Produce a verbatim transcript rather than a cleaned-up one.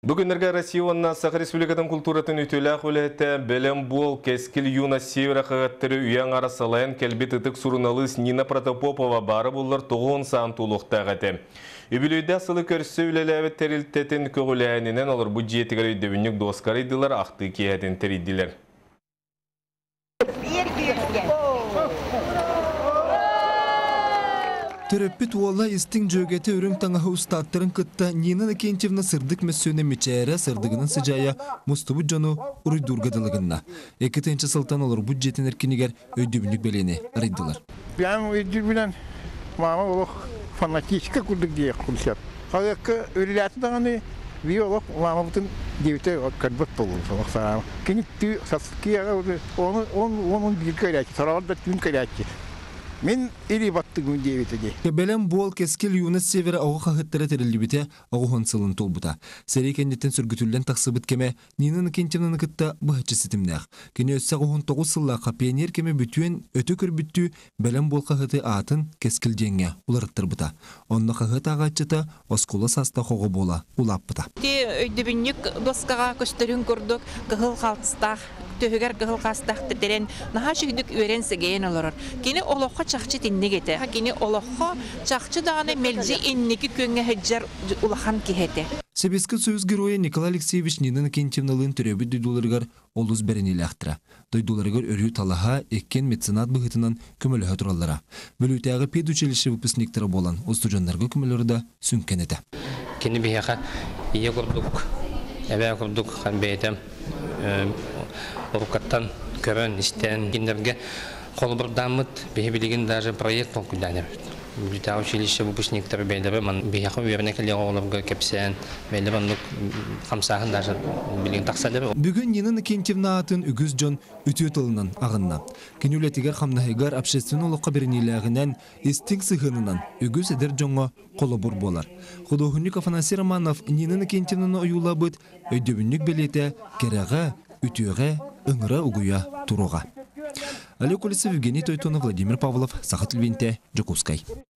Бүгінерге Россионна Сақы Республикатын культуратын үтілі құлеті бәлем бол кескіл юна севера қағаттыры үйен арасалайын кәлбет ұтық сұрыналыс Нина Протопопова бары болар тоғын саан тулықтағаты. Үбілуйді асылы көрсі үлеләвет тәрілтетін көгіләйінен олар бұджетігер өйдөвінік доскар еділер, ақты кейәден тәриділер. Төрөппіт уолла истің жөгеті өрің таңағы ұстаттырын кытта Нина Накентьевна сырдық мәсөне мечәрі сырдығының сыжая мұстыбы жону ұрыйдургадылығынна. Екі тәнші сылтан олар бұджетін әркенегер өйдібінік бәлені арайдылар. Бәм өйдібінен мама олық фанатичка күрдік дейек құлсап. Қалыққа өріләті дағаны бей олық мама бұтын девіті кәрбіт болу. Кенетті сасыққияға оның бір кәрәтті, сарауарда түн кәрәтті. Мен ери баттығым девитеге. Бәлем бол кескел юнас севері ағы қағыттары тәрілібіте ағы ғонсылын толбыта. Сәрей кәндеттен сүргітілден тақсы біткеме Нина Накентьевна кітті бұхатшы сетімнәқ. Кені өтсі ағығын тоғыз сыллаққа пионер кеме бүтуен өті көрбітті бәлем бол қағыты атын кескел денге ұларыттыр бұта. Онны қағыт ағатчыта осколы саста қоғы бола ұлап бұта. Өйдібіннік доскаға көштерін көрдік қығыл қалтыстақ. Төгер гыл кастахты терен наха шүгдүк өрен сеген олорор. Кини олохо чакчы тиннегете. Кини олохо чакчы даганы мелжи иннеки көңө хеджер улахан кихете. Себескі сөз героя Николай Алексеевич Нина Накентьевналын төрөбі дойдуларыгар олыз бәрінелі ақтыра. Дойдуларыгар өрі талаға еккен меценат бұғытынан көміліға тұраллара. Бөлітәғі пед училище выпускниктері болан остужанларға көмілері да сүнкен еді. Кені бейеға ие құрдық, әбә құрдық қан бәйтім. Урукаттан көрөн истен киндерге колбур дамыт бехибилигин даже проект бол күлдәнер. Бүта училище выпускниктер бәйләре ман бехи вернекеле оларга кепсен бәйләре хамсаһын даже билген таксалар. Бүгүн Нина Накентьевна атын үгүз жон үтү тылынан агынна. Кинүлетигер хамнахыгар общественнолукка беренилегенен истин сыгынынан үгүз эдер жонго колобур болар. Художник Афанасий Романов Нина Накентьевнаны оюлабыт өйдөбүннүк белете кереге үтүгө ыңыра угуя туруга. Олег Колесов, Евгений Тойтонов, Владимир Павлов, Саха Тельвинте, Жуковской.